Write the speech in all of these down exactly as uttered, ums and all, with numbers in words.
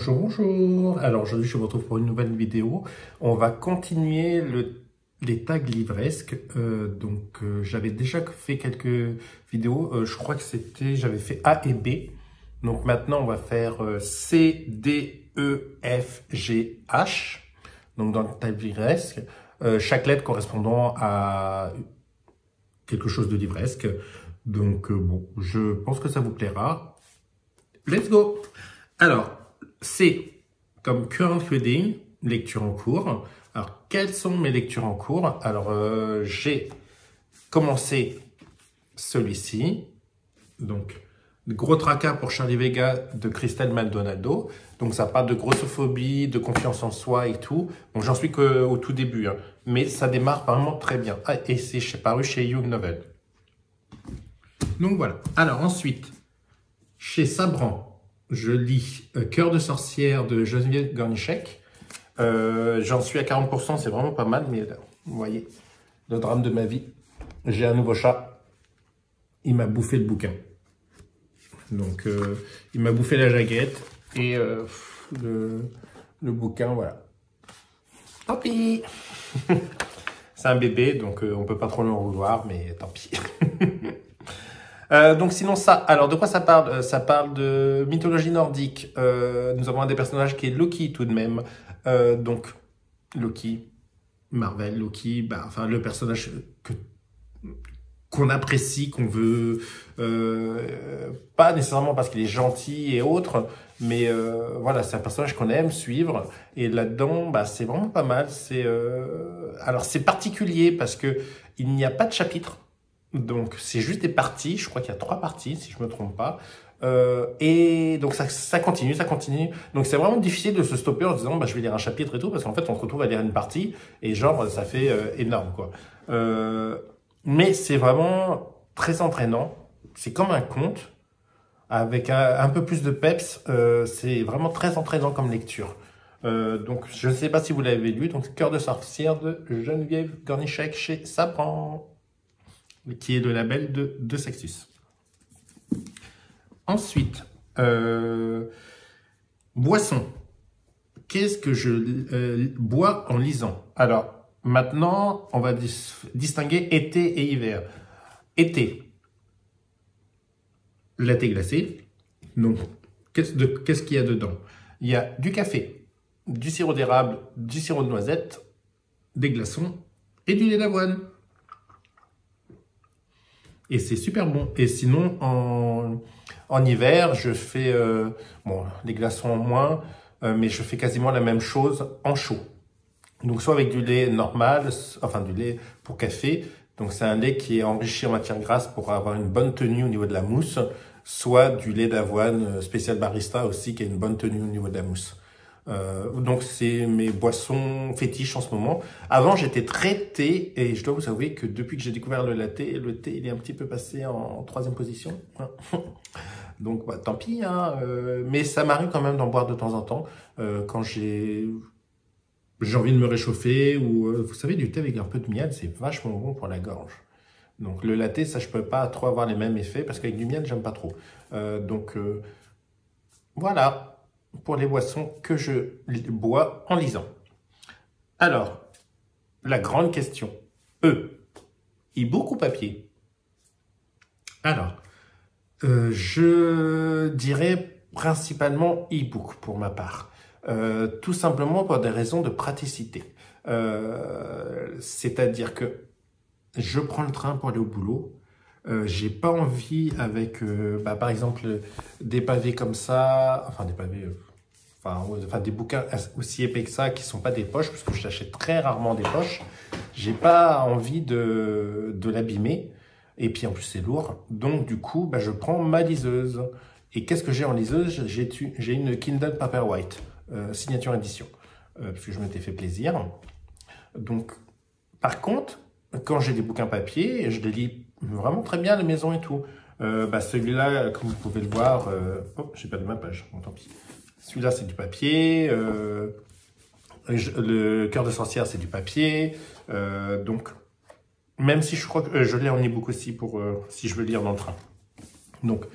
Bonjour, bonjour. Alors aujourd'hui, je vous retrouve pour une nouvelle vidéo. On va continuer le, les tags livresques. Euh, donc, euh, j'avais déjà fait quelques vidéos. Euh, je crois que c'était, j'avais fait A et B. Donc maintenant, on va faire euh, C, D, E, F, G, H. Donc dans le tag livresque, euh, chaque lettre correspondant à quelque chose de livresque. Donc euh, bon, je pense que ça vous plaira. Let's go. Alors, C comme current reading, lecture en cours. Alors, quelles sont mes lectures en cours? Alors, euh, j'ai commencé celui-ci. Donc, Gros tracas pour Charlie Vega de Christelle Maldonado. Donc, ça parle de grossophobie, de confiance en soi et tout. Donc, j'en suis qu'au tout début. Hein. Mais ça démarre vraiment très bien. Ah, et c'est paru chez Young Novel. Donc, voilà. Alors, ensuite, chez Sabran, je lis euh, Cœur de sorcière de Geneviève Gornichek. Euh, J'en suis à quarante pour cent, c'est vraiment pas mal, mais là, vous voyez, le drame de ma vie. J'ai un nouveau chat. Il m'a bouffé le bouquin. Donc, euh, il m'a bouffé la jaquette et euh, le, le bouquin, voilà. Tant pis. C'est un bébé, donc euh, on peut pas trop le vouloir, mais tant pis. Euh, donc sinon ça, alors de quoi ça parle? Ça parle de mythologie nordique. Euh, nous avons un des personnages qui est Loki tout de même. Euh, donc Loki, Marvel, Loki, bah, enfin le personnage que qu'on apprécie, qu'on veut, euh, pas nécessairement parce qu'il est gentil et autres, mais euh, voilà, c'est un personnage qu'on aime suivre. Et là-dedans, bah, c'est vraiment pas mal. C'est euh... alors c'est particulier parce que il n'y a pas de chapitre. Donc, c'est juste des parties. Je crois qu'il y a trois parties, si je me trompe pas. Euh, et donc, ça, ça continue, ça continue. Donc, c'est vraiment difficile de se stopper en se disant, bah, je vais lire un chapitre et tout, parce qu'en fait, on se retrouve à lire une partie, et genre, ça fait euh, énorme, quoi. Euh, mais c'est vraiment très entraînant. C'est comme un conte, avec un, un peu plus de peps. Euh, c'est vraiment très entraînant comme lecture. Euh, donc, je ne sais pas si vous l'avez lu. Donc, Cœur de sorcière de Geneviève Gornichek chez Sabran, qui est le label de, de Sextus. Ensuite, euh, boisson. Qu'est-ce que je euh, bois en lisant? Alors, maintenant, on va dis distinguer été et hiver. Été, latte glacé. Donc, qu'est-ce qu'est-ce qu'il y a dedans? Il y a du café, du sirop d'érable, du sirop de noisette, des glaçons et du lait d'avoine. Et c'est super bon. Et sinon, en, en hiver, je fais, euh, bon, les glaçons en moins, euh, mais je fais quasiment la même chose en chaud. Donc, soit avec du lait normal, enfin du lait pour café. Donc, c'est un lait qui est enrichi en matière grasse pour avoir une bonne tenue au niveau de la mousse. Soit du lait d'avoine spécial barista aussi, qui a une bonne tenue au niveau de la mousse. Euh, donc c'est mes boissons fétiches en ce moment. Avant j'étais très thé et je dois vous avouer que depuis que j'ai découvert le latte, le thé il est un petit peu passé en, en troisième position. Donc bah, tant pis, hein, euh, mais ça m'arrive quand même d'en boire de temps en temps euh, quand j'ai j'ai envie de me réchauffer ou euh, vous savez, du thé avec un peu de miel, c'est vachement bon pour la gorge. Donc le latte, ça je peux pas trop avoir les mêmes effets parce qu'avec du miel j'aime pas trop. Euh, donc euh, voilà pour les boissons que je bois en lisant. Alors, la grande question. E. E-book ou papier? Alors, euh, je dirais principalement e-book pour ma part. Euh, tout simplement pour des raisons de praticité. Euh, C'est-à-dire que je prends le train pour aller au boulot. Euh, j'ai pas envie avec, euh, bah, par exemple, des pavés comme ça, enfin des pavés, euh, enfin, enfin des bouquins aussi épais que ça, qui sont pas des poches, parce que j'achète très rarement des poches. J'ai pas envie de, de l'abîmer, et puis en plus c'est lourd. Donc du coup, bah, je prends ma liseuse. Et qu'est-ce que j'ai en liseuse? J'ai j'ai une Kindle Paperwhite, euh, signature édition, euh, parce que je m'étais fait plaisir. Donc, par contre, quand j'ai des bouquins papier, je les lis vraiment très bien à la maison et tout. Euh, bah celui-là, comme vous pouvez le voir, euh, oh, j'ai pas de ma page, bon, tant pis. Celui-là, c'est du papier. Euh, je, le Cœur de sorcière, c'est du papier. Euh, donc, même si je crois que euh, je l'ai en e-book aussi pour euh, si je veux lire dans le train. Donc,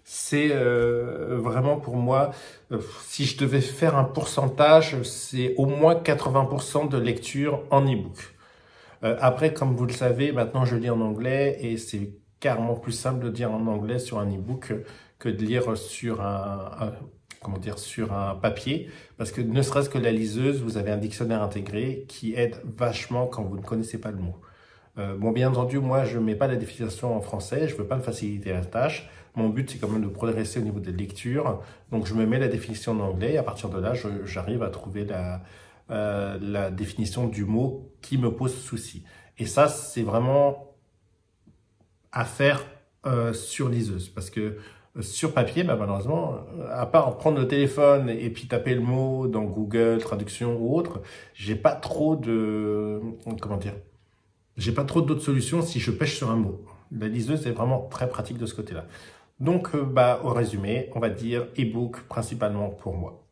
c'est euh, vraiment pour moi, euh, si je devais faire un pourcentage, c'est au moins quatre-vingts pour cent de lecture en e-book. Euh, après, comme vous le savez, maintenant je lis en anglais et c'est carrément plus simple de lire en anglais sur un e-book que de lire sur un, un, comment dire, sur un papier. Parce que ne serait-ce que la liseuse, vous avez un dictionnaire intégré qui aide vachement quand vous ne connaissez pas le mot. Euh, bon, bien entendu, moi, je ne mets pas la définition en français, je ne veux pas me faciliter la tâche. Mon but, c'est quand même de progresser au niveau des lectures. Donc, je me mets la définition en anglais et à partir de là, j'arrive à trouver la, euh, la définition du mot qui me pose souci. Et ça, c'est vraiment à faire euh, sur liseuse. Parce que euh, sur papier, bah, malheureusement, à part prendre le téléphone et puis taper le mot dans Google, traduction ou autre, j'ai pas trop de... Comment dire ? J'ai pas trop d'autres solutions si je pêche sur un mot. La liseuse est vraiment très pratique de ce côté-là. Donc, euh, bah, au résumé, on va dire e-book principalement pour moi.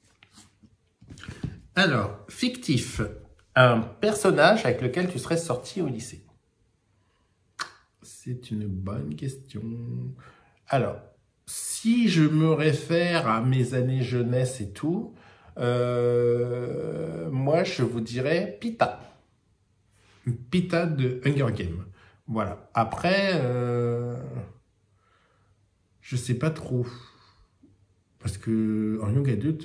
Alors, fictif. Un personnage avec lequel tu serais sorti au lycée. C'est une bonne question. Alors, si je me réfère à mes années jeunesse et tout, euh, moi, je vous dirais Pita. Pita de Hunger Games. Voilà. Après, euh, je sais pas trop. Parce que en young adulte,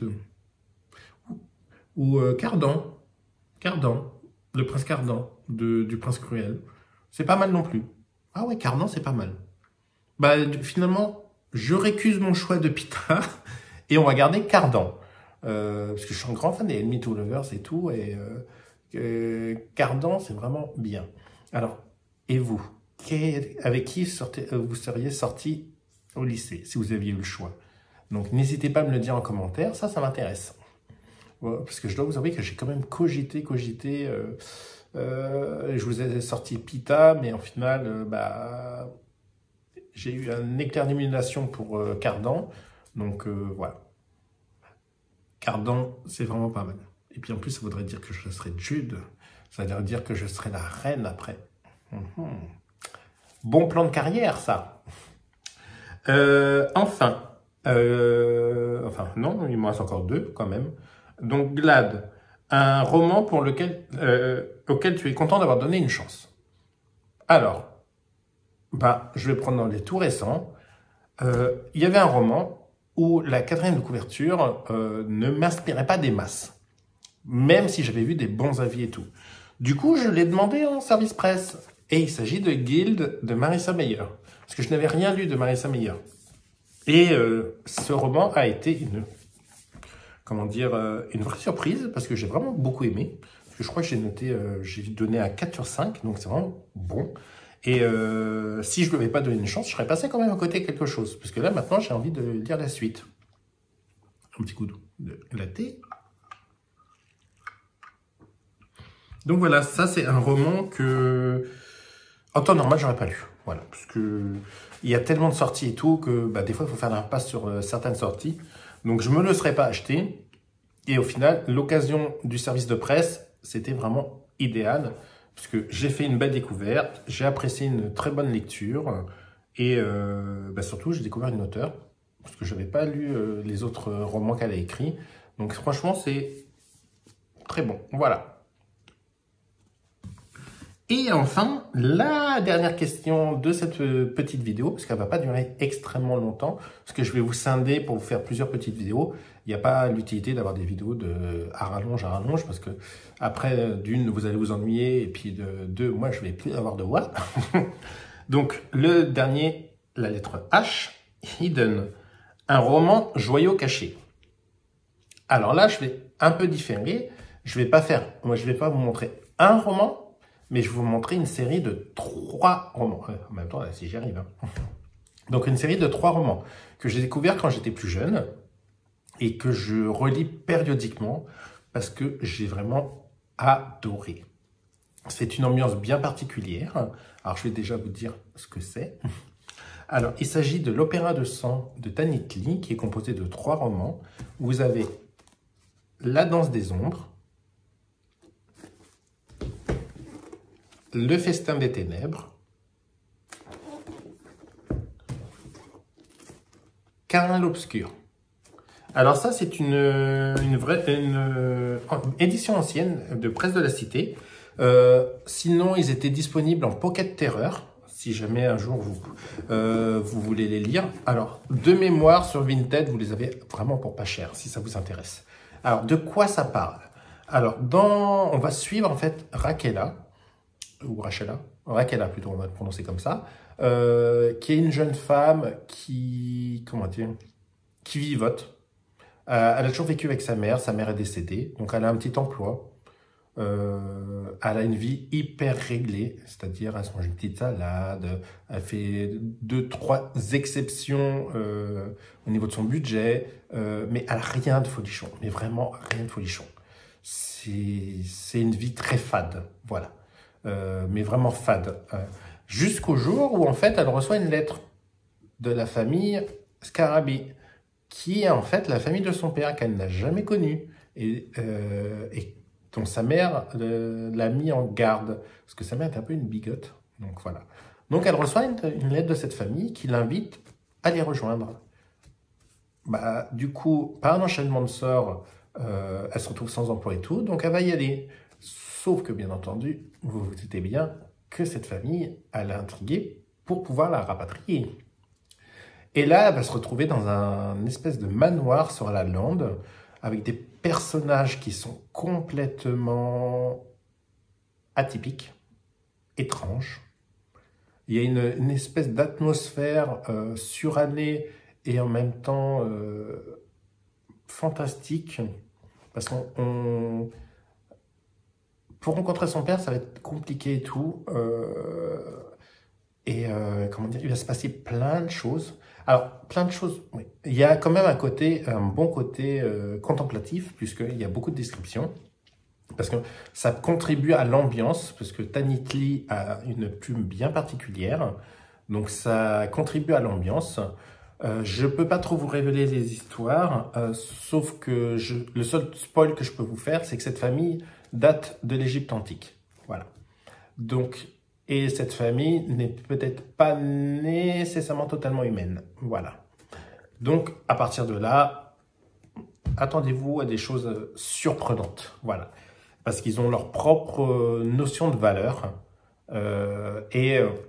ou euh, Cardan, Cardan, le prince Cardan de, du prince cruel, c'est pas mal non plus. Ah ouais, Cardan, c'est pas mal. Bah, finalement, je récuse mon choix de Pita et on va garder Cardan. Euh, parce que je suis un grand fan des Enemy to Lovers et tout, et euh, euh, Cardan, c'est vraiment bien. Alors, et vous, avec qui sortez, vous seriez sorti au lycée, si vous aviez eu le choix? Donc, n'hésitez pas à me le dire en commentaire, ça, ça m'intéresse. Ouais, parce que je dois vous avouer que j'ai quand même cogité, cogité. Euh, euh, je vous ai sorti Pita, mais en final, euh, bah, j'ai eu un éclair d'illumination pour euh, Cardan. Donc, euh, voilà. Cardan, c'est vraiment pas mal. Et puis en plus, ça voudrait dire que je serais Jude. Ça veut dire que je serais la reine après. Mmh. Bon plan de carrière, ça. Euh, enfin, euh, enfin, non, il me reste encore deux quand même. Donc, Glad, un roman pour lequel, euh, auquel tu es content d'avoir donné une chance. Alors, bah, je vais prendre dans les tout récents. Euh, il y avait un roman où la quatrième de couverture euh, ne m'inspirait pas des masses, même si j'avais vu des bons avis et tout. Du coup, je l'ai demandé en service presse. Et il s'agit de Guild de Marissa Meyer. Parce que je n'avais rien lu de Marissa Meyer. Et euh, ce roman a été une, comment dire, euh, une vraie surprise, parce que j'ai vraiment beaucoup aimé. Parce que je crois que j'ai noté, euh, j'ai donné un quatre sur cinq, donc c'est vraiment bon. Et euh, si je ne lui avais pas donné une chance, je serais passé quand même à côté de quelque chose. Parce que là, maintenant, j'ai envie de lire la suite. Un petit coup de latte. Donc voilà, ça c'est un roman que, en temps normal, j'aurais pas lu. Voilà, parce que il y a tellement de sorties et tout que bah, des fois, il faut faire l'impasse sur euh, certaines sorties. Donc je me le serais pas acheté. Et au final, l'occasion du service de presse, c'était vraiment idéal. Parce que j'ai fait une belle découverte, j'ai apprécié une très bonne lecture. Et euh, bah, surtout, j'ai découvert une auteure. Parce que je n'avais pas lu euh, les autres romans qu'elle a écrits. Donc franchement, c'est très bon. Voilà. Et enfin, la dernière question de cette petite vidéo, parce qu'elle ne va pas durer extrêmement longtemps, parce que je vais vous scinder pour vous faire plusieurs petites vidéos. Il n'y a pas l'utilité d'avoir des vidéos de à rallonge à rallonge, parce que après, d'une, vous allez vous ennuyer, et puis de deux, moi, je ne vais plus avoir de voix. Donc, le dernier, la lettre H, Hidden, un roman joyau caché. Alors là, je vais un peu différer. Je ne vais pas faire, moi, je ne vais pas vous montrer un roman, mais je vais vous montrer une série de trois romans. En même temps, là, si j'y arrive. Hein. Donc, une série de trois romans que j'ai découvert quand j'étais plus jeune et que je relis périodiquement parce que j'ai vraiment adoré. C'est une ambiance bien particulière. Alors, je vais déjà vous dire ce que c'est. Alors, il s'agit de l'Opéra de sang de Tanit Lee, qui est composé de trois romans. Vous avez La danse des ombres, Le festin des ténèbres Cain l'Obscur. Alors ça, c'est une, une vraie une, euh, édition ancienne de Presse de la Cité. Euh, sinon, ils étaient disponibles en Pocket Terreur, si jamais un jour vous, euh, vous voulez les lire. Alors, de mémoire, sur Vinted, vous les avez vraiment pour pas cher, si ça vous intéresse. Alors, de quoi ça parle? Alors, dans, on va suivre en fait Raquela, ou Rachela, Raquela plutôt, on va le prononcer comme ça, euh, qui est une jeune femme qui, comment dire, qui vivote. Euh, elle a toujours vécu avec sa mère, sa mère est décédée, donc elle a un petit emploi. Euh, elle a une vie hyper réglée, c'est-à-dire elle se mange une petite salade, elle fait deux, trois exceptions euh, au niveau de son budget, euh, mais elle a rien de folichon, mais vraiment rien de folichon. C'est une vie très fade, voilà. Euh, mais vraiment fade. Euh, Jusqu'au jour où, en fait, elle reçoit une lettre de la famille Scarabée, qui est en fait la famille de son père, qu'elle n'a jamais connue, et, euh, et dont sa mère euh, l'a mis en garde, parce que sa mère est un peu une bigote. Donc voilà. Donc elle reçoit une, une lettre de cette famille qui l'invite à les rejoindre. Bah, du coup, par un enchaînement de sorts, euh, elle se retrouve sans emploi et tout, donc elle va y aller. Sauf que, bien entendu, vous vous doutez bien que cette famille, elle a intrigué pour pouvoir la rapatrier. Et là, elle va se retrouver dans un espèce de manoir sur la lande, avec des personnages qui sont complètement atypiques, étranges. Il y a une, une espèce d'atmosphère euh, surannée et en même temps euh, fantastique, parce qu'on... on, pour rencontrer son père, ça va être compliqué et tout. Euh, et euh, comment dire, il va se passer plein de choses. Alors, plein de choses, oui. Il y a quand même un côté, un bon côté euh, contemplatif, puisqu'il y a beaucoup de descriptions. Parce que ça contribue à l'ambiance, parce que Tanit Lee a une plume bien particulière. Donc, ça contribue à l'ambiance. Euh, je ne peux pas trop vous révéler les histoires, euh, sauf que je, le seul spoil que je peux vous faire, c'est que cette famille date de l'Égypte antique. Voilà. Donc, et cette famille n'est peut-être pas nécessairement totalement humaine. Voilà. Donc, à partir de là, attendez-vous à des choses surprenantes. Voilà. Parce qu'ils ont leur propre notion de valeur. Euh, et euh,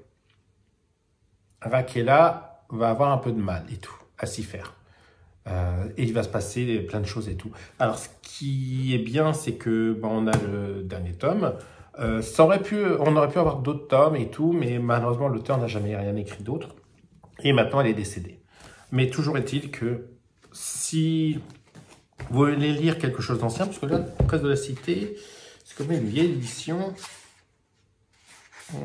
Raquela va avoir un peu de mal et tout, à s'y faire. Euh, et il va se passer plein de choses et tout. Alors, ce qui est bien, c'est que bon, on a le dernier tome. Euh, ça aurait pu, on aurait pu avoir d'autres tomes et tout, mais malheureusement, l'auteur n'a jamais rien écrit d'autre. Et maintenant, elle est décédée. Mais toujours est-il que si vous voulez lire quelque chose d'ancien, parce que là, Presse de la Cité, c'est comme une vieille édition. Hum...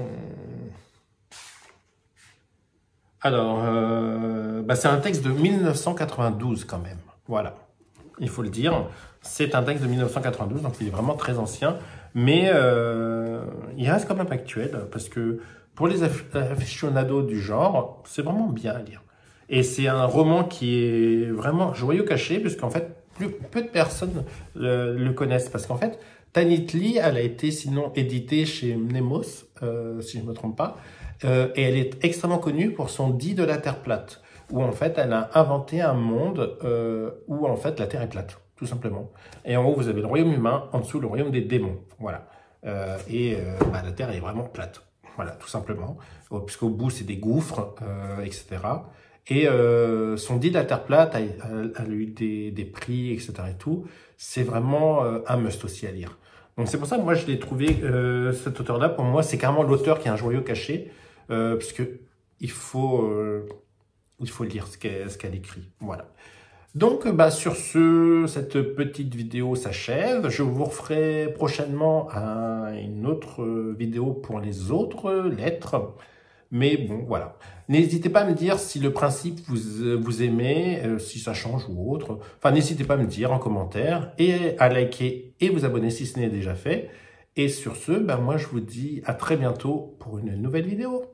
Alors, euh, bah c'est un texte de mille neuf cent quatre-vingt-douze quand même. Voilà, il faut le dire. C'est un texte de mille neuf cent quatre-vingt-douze, donc il est vraiment très ancien. Mais euh, il reste quand même actuel, parce que pour les aficionados du genre, c'est vraiment bien à lire. Et c'est un roman qui est vraiment joyau caché, puisqu'en fait, plus, peu de personnes le, le connaissent. Parce qu'en fait, Tanit Lee, elle a été sinon éditée chez Mnemos, euh, si je ne me trompe pas. Euh, et elle est extrêmement connue pour son dit de la Terre plate, où en fait elle a inventé un monde euh, où en fait la Terre est plate, tout simplement. Et en haut vous avez le royaume humain, en dessous le royaume des démons, voilà. Euh, et euh, bah, la Terre est vraiment plate, voilà, tout simplement, puisqu'au bout c'est des gouffres, euh, et cetera. Et euh, son dit de la Terre plate a, a, a eu des, des prix, et cetera. Et tout, c'est vraiment euh, un must aussi à lire. Donc c'est pour ça que moi je l'ai trouvé, euh, cet auteur-là, pour moi c'est carrément l'auteur qui a un joyau caché. Euh, parce que il faut, euh, il faut lire ce qu'elle ce qu'elle écrit. Voilà. Donc, bah, sur ce, cette petite vidéo s'achève. Je vous referai prochainement un, une autre vidéo pour les autres lettres. Mais bon, voilà. N'hésitez pas à me dire si le principe vous, vous aimez, euh, si ça change ou autre. Enfin, n'hésitez pas à me dire en commentaire et à liker et vous abonner si ce n'est déjà fait. Et sur ce, ben moi je vous dis à très bientôt pour une nouvelle vidéo.